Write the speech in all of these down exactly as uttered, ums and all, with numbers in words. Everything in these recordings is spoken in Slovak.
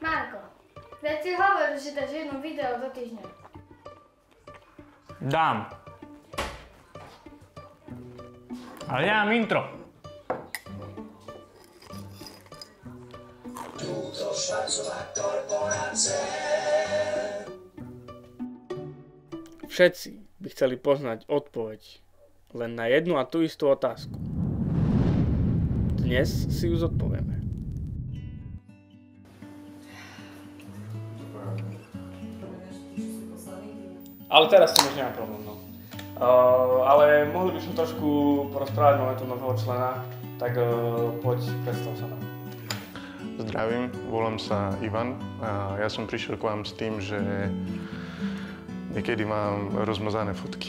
Marko, veď si hovoril, že dáš jedno video do týždňa. Dám. Ale ja mám intro. Túto švarcová korporácie. Všetci by chceli poznať odpoveď len na jednu a tú istú otázku. Dnes si ju zodpovieme. Ale teraz to už nemám problém, no. Uh, ale mohli by som trošku porozprávať, máme tu nového člena, tak uh, poď, predstav sa nám. Zdravím, volám sa Ivan a ja som prišiel k vám s tým, že niekedy mám rozmazané fotky.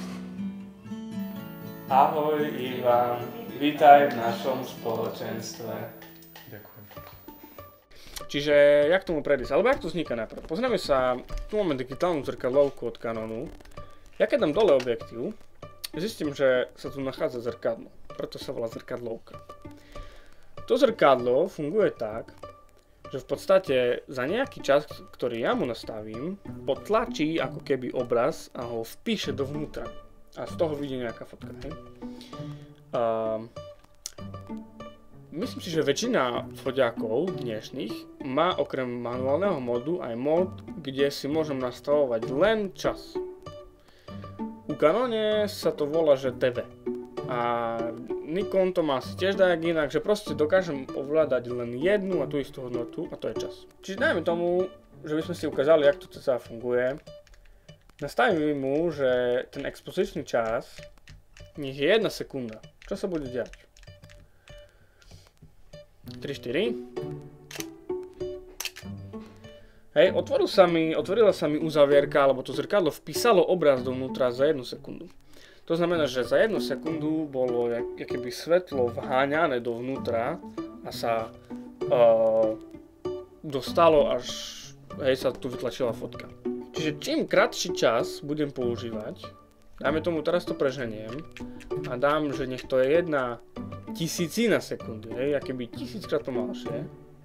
Ahoj Ivan, vítaj v našom spoločenstve. Ďakujem. Čiže, jak tomu predísť? Alebo jak to vzniká najprv? Pozrieme sa, tu máme digitálnu zrkadlovku od Canonu. Ja keď dám dole objektív, zistím, že sa tu nachádza zrkadlo, preto sa volá zrkadlovka. To zrkadlo funguje tak, že v podstate za nejaký čas, ktorý ja mu nastavím, potlačí ako keby obraz a ho vpíše dovnútra. A z toho vidí nejaká fotka, hej. Uh, myslím si, že väčšina foťákov dnešných má okrem manuálneho modu aj mod, kde si môžem nastavovať len čas. U Canone sa to volá, že té vé. A Nikon to má asi tiež dajak inak, že proste dokážem ovládať len jednu a tú istú hodnotu a to je čas. Čiže dajme tomu, že by sme si ukázali, jak to celá funguje. Nastavím mu, že ten expozičný čas nech je jedna sekunda. Čo sa bude diať? tri štyri. Hej, otvoril sa mi, otvorila sa mi uzavierka, alebo to zrkadlo vpísalo obraz dovnútra za jednu sekundu. To znamená, že za jednu sekundu bolo jak, keby svetlo vháňané dovnútra a sa uh, dostalo až, hej, sa tu vytlačila fotka. Čiže čím kratší čas budem používať, dáme tomu, teraz to preženiem a dám, že nech to je jedna tisícina sekundy, hej, akoby tisíckrát pomalšie.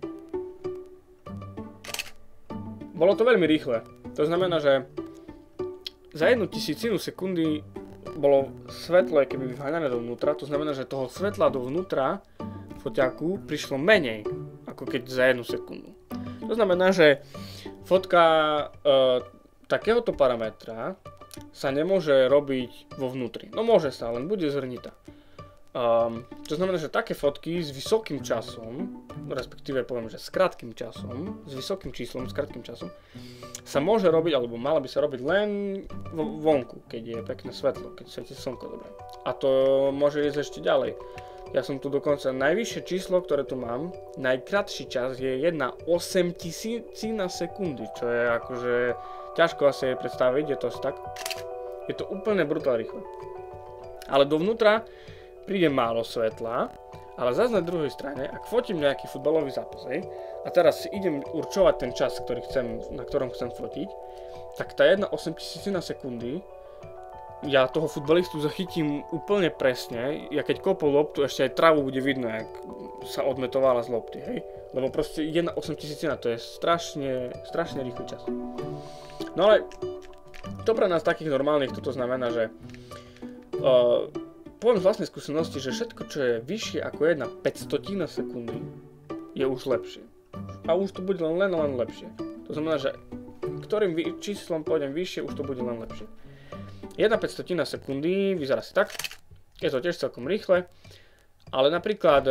Bolo to veľmi rýchle. To znamená, že za jednu tisícinu sekundy bolo svetlo keby vháňané dovnútra, to znamená, že toho svetla dovnútra foťáku prišlo menej, ako keď za jednu sekundu. To znamená, že fotka e, takéhoto parametra sa nemôže robiť vo vnútri. No môže sa, len bude zhrnitá. Um, to znamená, že také fotky s vysokým časom, respektíve poviem, že s krátkym časom, s vysokým číslom, s krátkym časom, sa môže robiť, alebo mala by sa robiť len vonku, keď je pekné svetlo, keď svieti slnko dobre. A to môže ísť ešte ďalej. Ja som tu dokonca, najvyššie číslo, ktoré tu mám, najkratší čas je jedna osemtisícina sekundy, čo je akože ťažko asi predstaviť, je to asi tak. Je to úplne brutálne rýchle. Ale dovnútra príde málo svetla, ale zase na druhej strane, ak fotím nejaký futbalový zápas, hej, a teraz si idem určovať ten čas, ktorý chcem, na ktorom chcem fotiť, tak tá jedna osemtisícina sekundy, ja toho futbalistu zachytím úplne presne, ja keď kopol loptu, ešte aj travu bude vidno, jak sa odmetovala z lopty, hej, lebo proste jedna osemtisícina, to je strašne, strašne rýchly čas. No ale to pre nás takých normálnych toto znamená, že uh, poviem z vlastnej skúsenosti, že všetko, čo je vyššie ako jedna päťstotina sekundy, je už lepšie. A už to bude len len, len lepšie. To znamená, že ktorým číslom pôjdem vyššie, už to bude len lepšie. jedna päťstotina sekundy vyzerá si tak, je to tiež celkom rýchle, ale napríklad,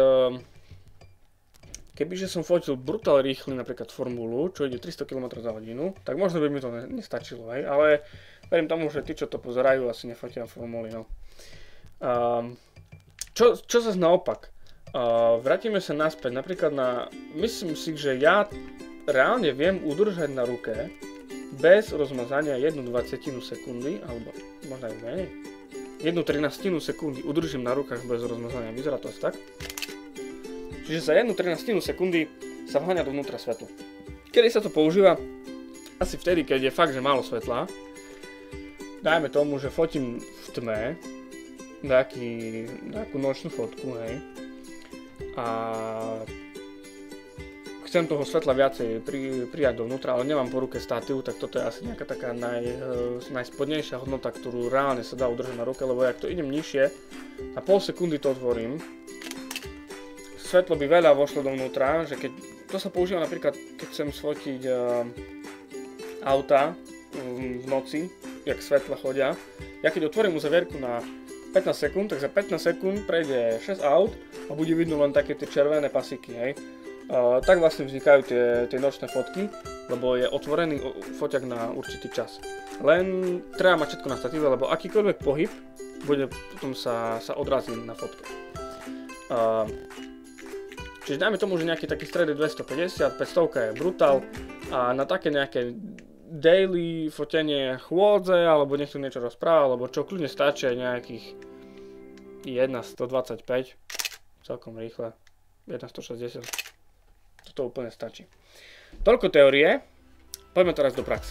kebyže som fotil brutál rýchly, napríklad formulu, čo ide tristo kilometrov za hodinu, tak možno by mi to nestačilo, hej, ale verím tomu, že tí, čo to pozerajú, asi nefotia formuly, no. Um, čo, čo zase naopak, uh, vrátime sa naspäť, napríklad na, myslím si, že ja reálne viem udržať na ruke bez rozmazania jednu dvadsiatinu sekundy, alebo možno aj menej, jednu trinásťtinu sekundy udržím na rukách bez rozmazania, vyzerá to asi tak. Čiže za jednu trinásťtinu sekundy sa vháňa dovnútra svetlo. Kedy sa to používa? Asi vtedy, keď je fakt, že málo svetla. Dajme tomu, že fotím v tme, Nejaký, nejakú nočnú fotku, hej. A chcem toho svetla viacej pri, prijať dovnútra, ale nemám po ruke statív, tak toto je asi nejaká taká naj, najspodnejšia hodnota, ktorú reálne sa dá udržať na ruke, lebo ak to idem nižšie, na pol sekundy to otvorím, svetlo by veľa vošlo dovnútra, že keď, to sa používa napríklad, keď chcem sfotiť uh, auta v, v noci, jak svetla chodia, ja keď otvorím uzavierku na pätnásť sekúnd, tak za pätnásť sekúnd prejde šesť aut a bude vidno len také tie červené pasíky, hej. Uh, tak vlastne vznikajú tie, tie nočné fotky, lebo je otvorený foťak na určitý čas. Len treba mať všetko na statíve, lebo akýkoľvek pohyb bude potom sa, sa odrazí na fotke. Uh, čiže dajme tomu, že nejaký taký stred je dvestopäťdesiat, päťsto je brutál a na také nejaké daily fotenie chôdze, alebo niekto niečo rozpráva, alebo čo kľudne stačí nejakých jedna stodvadsaťpäť, celkom rýchle, jedna stošesťdesiat. Toto úplne stačí. Toľko teórie, poďme teraz do praxe.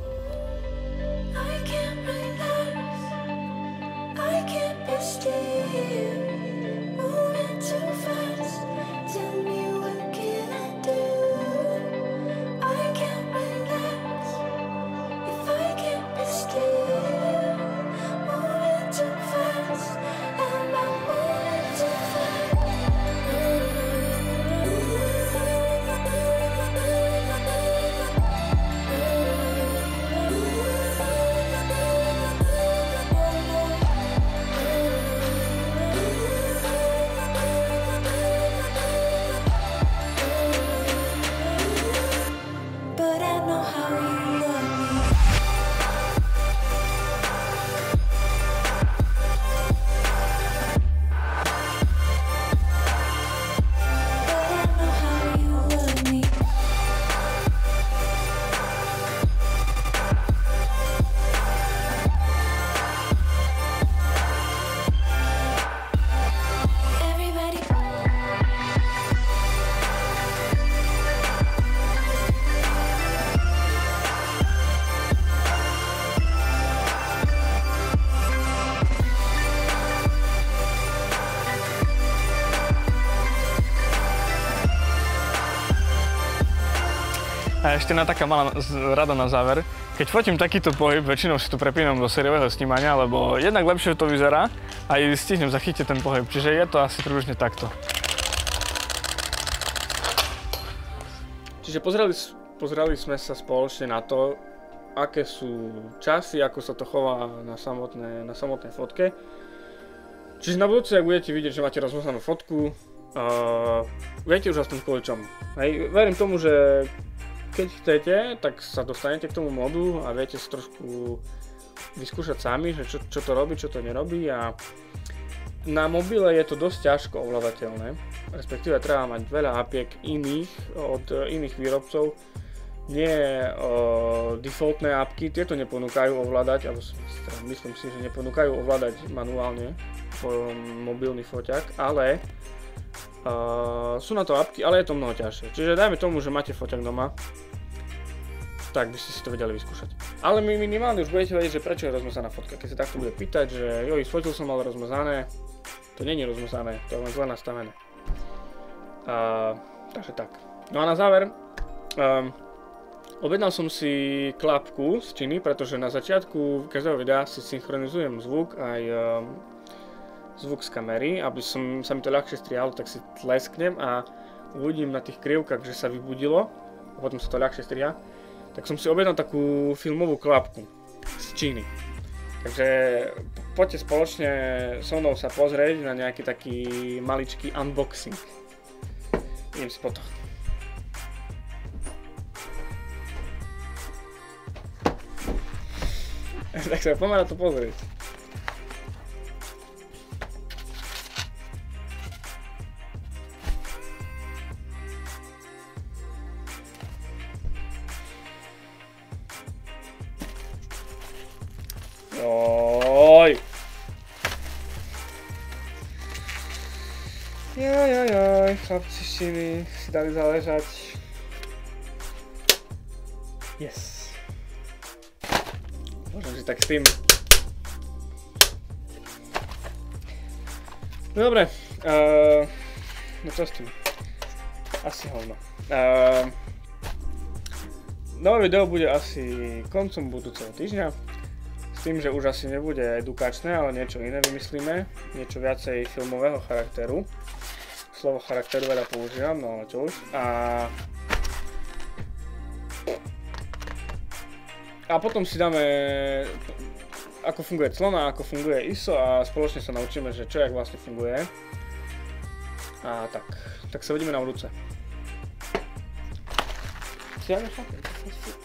A ešte na taká malá rada na záver. Keď fotím takýto pohyb, väčšinou si to prepínam do sériového snímania, lebo jednak lepšie to vyzerá a aj stihnem zachytiť ten pohyb, čiže je to asi približne takto. Čiže pozreli, pozreli sme sa spoločne na to, aké sú časy, ako sa to chová na samotné, na samotnej fotke. Čiže na budúce, ak budete vidieť, že máte rozmazanú fotku, uh, viete už aspoň kvôli čomu. Hej, verím tomu, že keď chcete, tak sa dostanete k tomu modu a viete si trošku vyskúšať sami, že čo, čo to robí, čo to nerobí a na mobile je to dosť ťažko ovládateľné, respektíve treba mať veľa apiek iných od iných výrobcov, nie uh, defaultné apky, tieto neponúkajú ovládať, alebo myslím si, že neponúkajú ovládať manuálne mobilný foťak, ale Uh, sú na to apky, ale je to mnoho ťažšie. Čiže dajme tomu, že máte foťak doma, tak by ste si to vedeli vyskúšať. Ale my minimálne už budete vedieť, že prečo je rozmazaná fotka. Keď sa takto bude pýtať, že joj, sfotil som, ale rozmazané, to nie je rozmazané, to je len zle nastavené. Uh, takže tak. No a na záver, um, objednal som si klapku z Číny, pretože na začiatku každého videa si synchronizujem zvuk aj um, zvuk z kamery, aby som, sa mi to ľahšie strihalo, tak si tlesknem a uvidím na tých krivkách, že sa vybudilo a potom sa to ľahšie striha. Tak som si objednal takú filmovú klapku z Číny. Takže poďte spoločne so mnou sa pozrieť na nejaký taký maličký unboxing. Idem si po to. Tak sa poďme na to pozrieť. Oj. Joj, joj, joj, chlapci si mi si dali záležať. Yes. Môžem si tak s tým. Dobre, uh, no čo s tým? Asi hovno. Uh, nové video bude asi koncom budúceho týždňa. S tým, že už asi nebude edukačné, ale niečo iné vymyslíme. Niečo viacej filmového charakteru. Slovo charakteru veľa používam, no ale čo už. A... A potom si dáme, ako funguje clona, ako funguje í es ó a spoločne sa naučíme, že čo jak vlastne funguje. A tak, tak sa vidíme na budúce. Si ja